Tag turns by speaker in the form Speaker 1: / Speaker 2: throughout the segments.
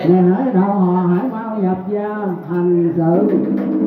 Speaker 1: Nghe nói đạo họ hãy mau nhập gia hành sự.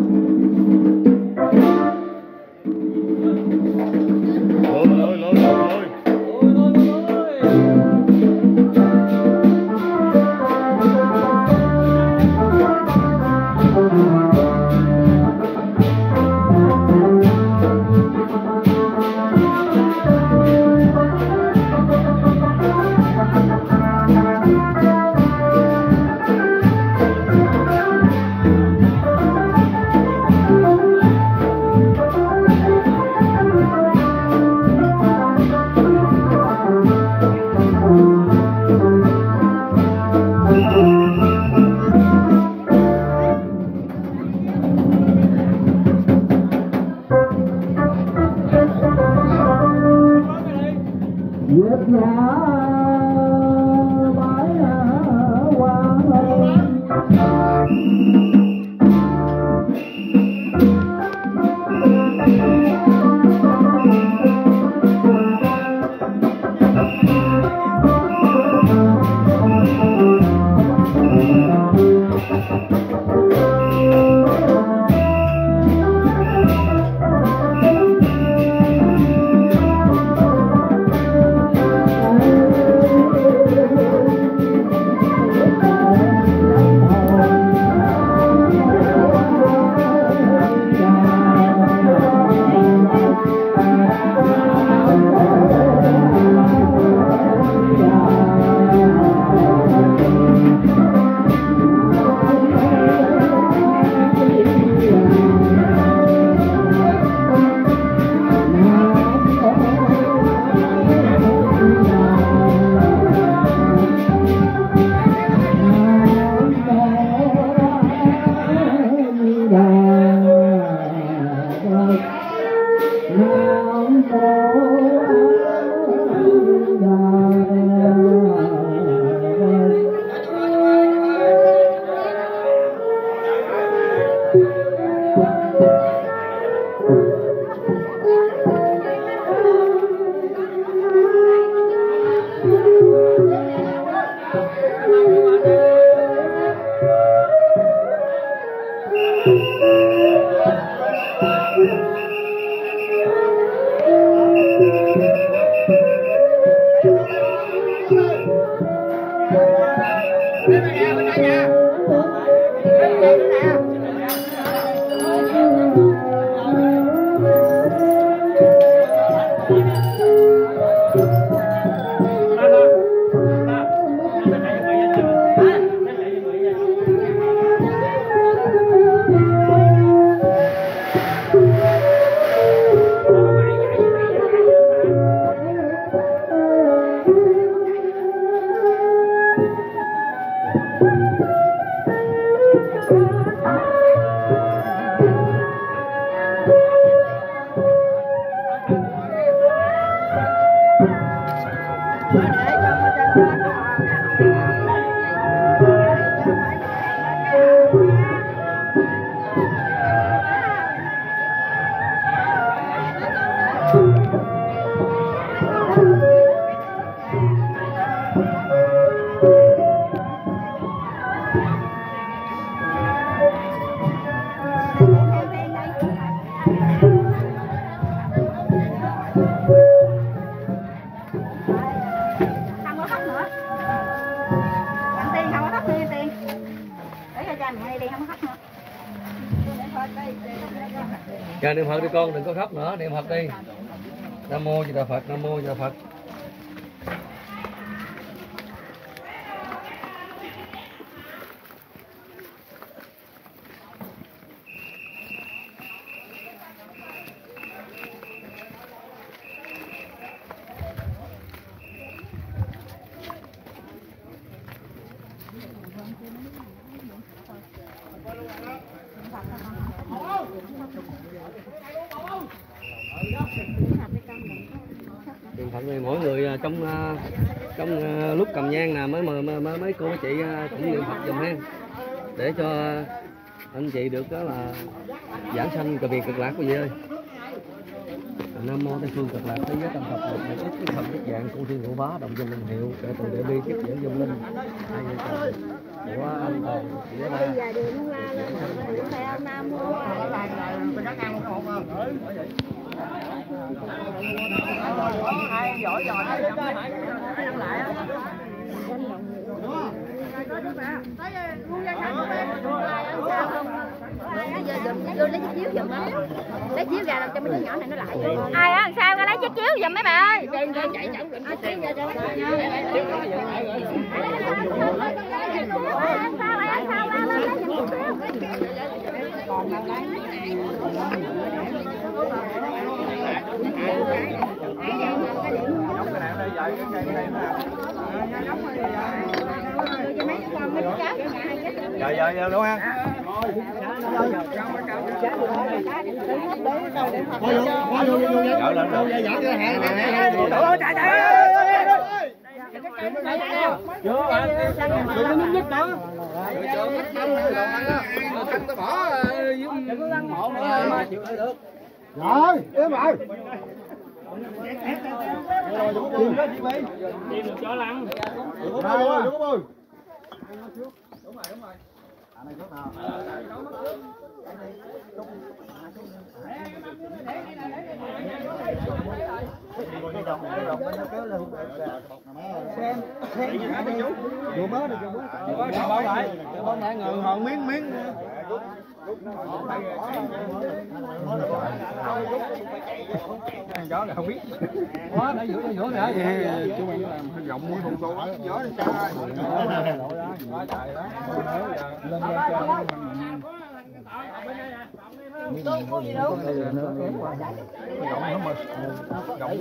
Speaker 2: Dạ, niệm Phật đi con, đừng có khóc nữa, niệm Phật đi. Nam mô Di Đà Phật, Nam mô Di Đà Phật. Niệm Phật này mỗi người trong lúc cầm nhang nè mấy cô mấy chị cũng niệm Phật dùm ha, để cho anh chị được đó là giảng sanh cờ biệt cực lạc quý vị ơi. Nam mô Tây Phương Cực Lạc Thế Giới Tâm Phật Lực Lực Ích Cái Thần Nhất Dạng Công Thiên Hộ Bá Đồng Dân Linh Hiệu Kể Từ Địa Bi Tiếp Dẫn Dân Linh hai vợ chồng của anh thầy nghĩa ba
Speaker 3: theo Nam mô ai giỏi giỏi lại vô lấy chiếc chiếu giùm á, lấy chiếu ra làm cho mấy đứa nhỏ này nó lại. Ai á sao ra lấy chiếc chiếu giùm mấy bà ơi. Chạy chậm lụm chiếc chiếu ra cho sao
Speaker 4: Giờ đúng không?
Speaker 1: Rồi, em ơi.
Speaker 4: Cho lăng.
Speaker 1: Đúng rồi.
Speaker 4: Hòn miếng miếng. Gió là không biết. Quá đã giữa nữa. Chú mình làm rộng mũi bụng cô gió lên cao ơi. Quá trời đó. Lên có gì đâu. Rộng lắm mà. Rộng.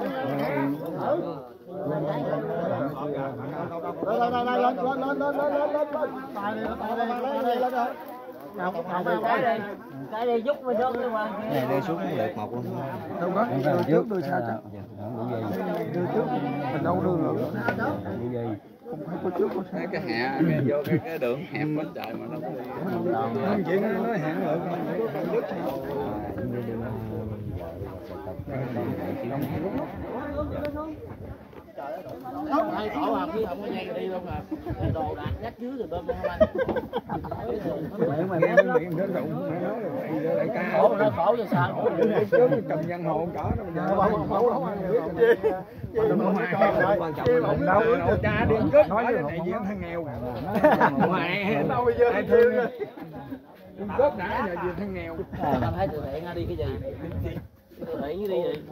Speaker 1: Cái đi giúp mình xuống nhưng mà
Speaker 2: này đi xuống được một luôn
Speaker 4: Đâu có trước đưa sao chứ đưa trước mình đâu đưa nữa không phải có trước có
Speaker 5: cái hẹ vô cái đường hẹp quá trời mà nó
Speaker 4: không chuyện nó hẹn lại
Speaker 1: hay khổ à, chứ không có dây đi luôn à. Đồ đạc rách dưới rồi bên không anh. Khổ nó khổ cho sao?
Speaker 4: Cầm văn hộ cả đó bây giờ.
Speaker 2: quan trọng
Speaker 4: đâu cha đi cướp nói cái này gì thằng nghèo. Ngoài đâu bây giờ ai thương. Cướp đã giờ gì thằng nghèo.
Speaker 1: Anh thấy từ thiện đi cái gì? Từ thiện đi gì?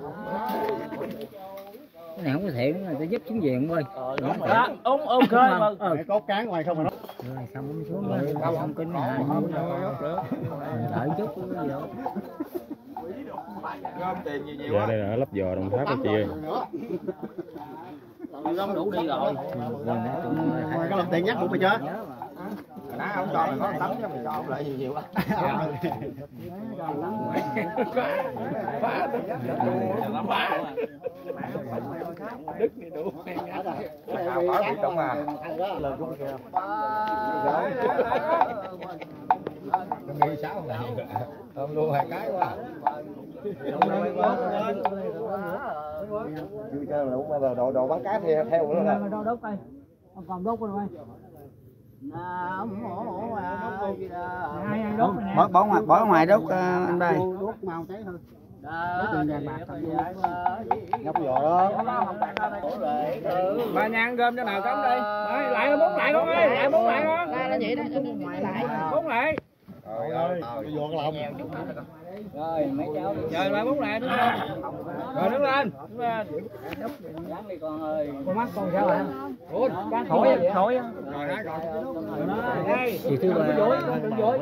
Speaker 6: Cái này không có thiện là sẽ giúp chính quyền thôi.
Speaker 1: Ok mà. Có cán ngoài không mà nó.
Speaker 6: Rồi xong uống xuống rồi, xong kinh này đợi chút cái gì đâu.
Speaker 4: Tiền nhiều
Speaker 5: Dạ đây là lắp giò Đồng Tháp đó chị ơi.
Speaker 1: Không đủ đi rồi.
Speaker 6: Có
Speaker 1: làm tiền nhắc cũng mày chưa?
Speaker 4: Nãy không cho nó tắm cho mình cho ông lại nhiều quá. Đức này đủ. Nào bỏ bị trong mà. Nghĩ sao là không luôn hai cái quá. Chưa chơi mà đúng là đồ bắn cá theo nữa nè.
Speaker 1: Đốt coi. Còn đốt rồi.
Speaker 6: Bỏ ngoài đốt anh đây.
Speaker 1: Đốt mau cháy thôi. Nhóc giò đó.
Speaker 4: Ba nhang gom cho nào cắm đi. Lại bốn lại con ơi, lại bốn lại con.
Speaker 3: là vậy đó,
Speaker 4: Bốn lại.
Speaker 1: Trời ơi, cái giò cái lòng.
Speaker 6: Rồi mấy cháu đi.
Speaker 4: Rồi lại bốn lại đứng lên. Rồi đứng lên.
Speaker 6: Dán đi con ơi.
Speaker 1: Con mắt con sao hả?
Speaker 4: Ủa,
Speaker 6: Thổi thổi.
Speaker 4: rồi đó rồi.
Speaker 6: Chị thứ ba.
Speaker 1: Đừng dối.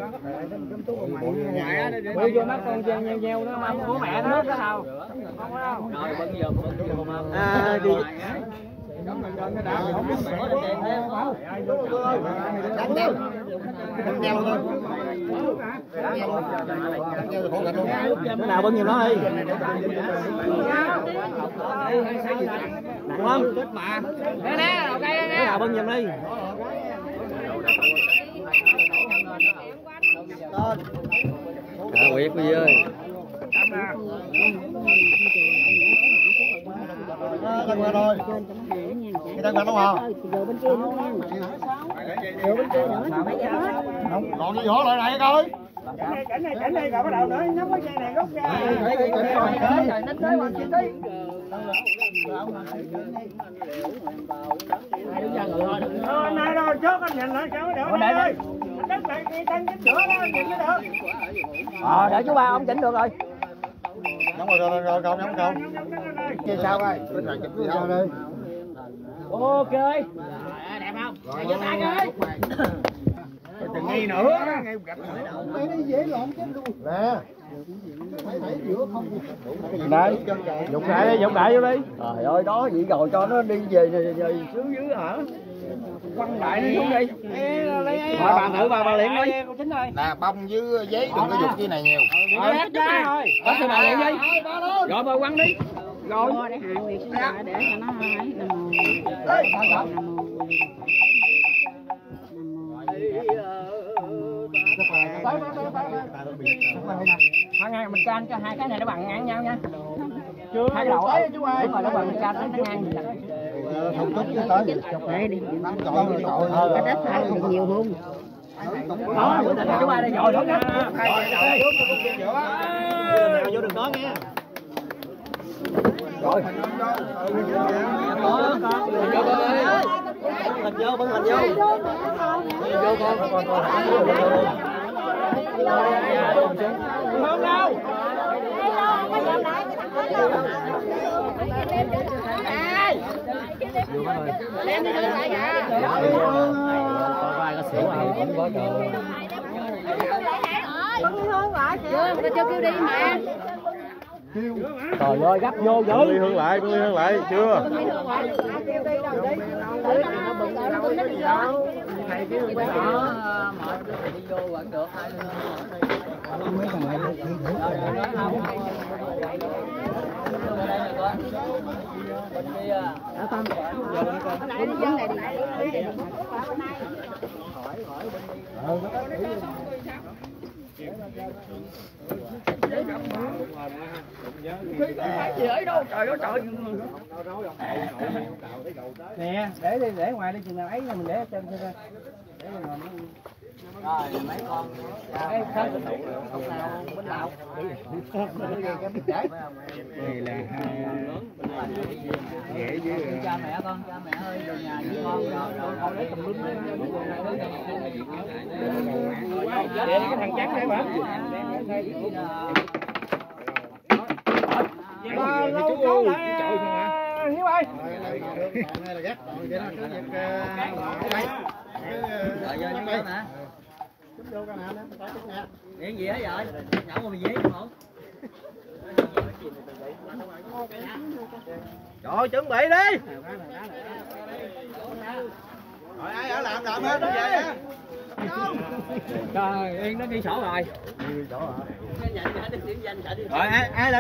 Speaker 1: Bây giờ mắt con nheo nó mà bố mẹ nó hết đâu. Không có đâu.
Speaker 6: Rồi bưng giùm
Speaker 1: Đi.
Speaker 4: Không biết mẹ có tiền thêm không?
Speaker 1: Đánh nhau. Đánh nhau thôi. Cái nào bưng giùm nó đi. Nặng lắm.
Speaker 3: nè, ok nè.
Speaker 1: Cái nào bưng giùm đi.
Speaker 2: Quyệt quý vị ơi.
Speaker 4: Tăng qua rồi. Tăng qua đúng không?
Speaker 3: Rồi bên kia nữa nha. Rồi bên kia nữa.
Speaker 4: Còn cái vỏ lại này coi.
Speaker 1: Cảnh này rồi bắt đầu nữa, nhắm cái dây này rút ra. Nay rồi chốt anh nhìn lại sao được ơi. Đất này đi tăng chỉnh sửa đó, nhìn mới được.
Speaker 6: Để chú ba ông chỉnh được rồi.
Speaker 4: Nhắm rồi không, nhắm không. Kia sao coi. Bên này chụp video đi.
Speaker 1: Ok. Đẹp không? Giơ tay coi. Đừng nghi nữa.
Speaker 4: Mày nó dễ lộn chết luôn. Nè. Mày thấy giữa không.
Speaker 6: Đây, dụng đại vô đi. Trời ơi, đó vậy rồi cho nó đi về xuống dưới hả?
Speaker 1: Quăng đại đi xuống đi.
Speaker 6: Thôi bà thử bà liền đi.
Speaker 4: Nè, bông với giấy đừng có dùng cái này nhiều.
Speaker 1: Hết ra rồi.
Speaker 6: Bắt thì bà liền đi. Rồi bà quăng đi. Rồi.
Speaker 3: Để hạ nguyệt xuống lại để cho nó ấy. Nam mô.
Speaker 1: Hai ngang mình can cho hai cái này nó bằng ngang nhau nha. Chưa. Hai cái đầu ấy chú ơi. Đúng rồi, nó bằng mình can nó ngang vậy.
Speaker 4: Không tốt chứ tới.
Speaker 3: Đây đi. Cái đất phải thì nhiều hơn.
Speaker 1: Đó, bữa nay chú ba đây rồi đó nha.
Speaker 6: Vô đường đó nghe.
Speaker 2: Rồi. Hình vô, bưng hình vô. Vô con.
Speaker 1: Không đâu.
Speaker 3: Lên đi lại hả?
Speaker 2: Coi vai có xỉu không? Không có trời.
Speaker 3: Chưa kêu đi mà.
Speaker 2: Trời ơi, gấp vô dữ.
Speaker 5: Con Ly Hương lại, chưa?
Speaker 1: Thầy kêu quay đó, mở đi vô vẫn được hai
Speaker 4: Mấy thằng này
Speaker 1: gì ấy đâu, trời ơi trời. Nè, để ngoài đi chừng nào ấy mình để ở trên cho ra. Rồi mấy con cái khác lúc nào bên nào
Speaker 6: Đây là dễ với
Speaker 1: cha mẹ ơi về nhà với con lấy tùm lum để cái thằng trắng đây mà chú Hiếu ơi
Speaker 4: này là gắt rồi cái đó
Speaker 1: điện gì hết rồi nhậu mà mày dễ không
Speaker 6: Trời chuẩn bị đi.
Speaker 4: rồi ai ở làm hết nó về á.
Speaker 1: Trời Yên nó ghi sổ rồi.
Speaker 6: Rồi ai